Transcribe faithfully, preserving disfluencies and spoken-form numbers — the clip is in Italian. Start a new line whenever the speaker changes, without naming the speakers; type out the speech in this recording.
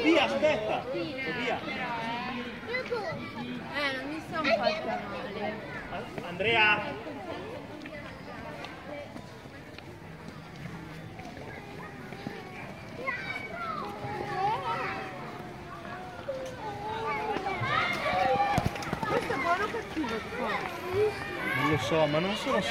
Tobia, aspetta! Tobia!
Eh, non mi sono fatta male.
Andrea!
Questo è buono o cattivo?
Non lo so, ma non sono